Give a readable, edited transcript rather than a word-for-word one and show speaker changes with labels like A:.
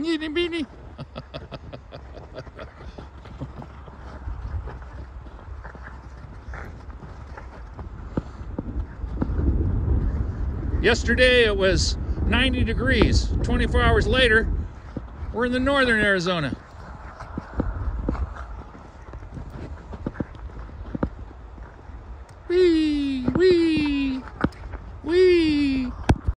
A: Itty bitty. Yesterday it was 90 degrees. 24 hours later, we're in the northern Arizona.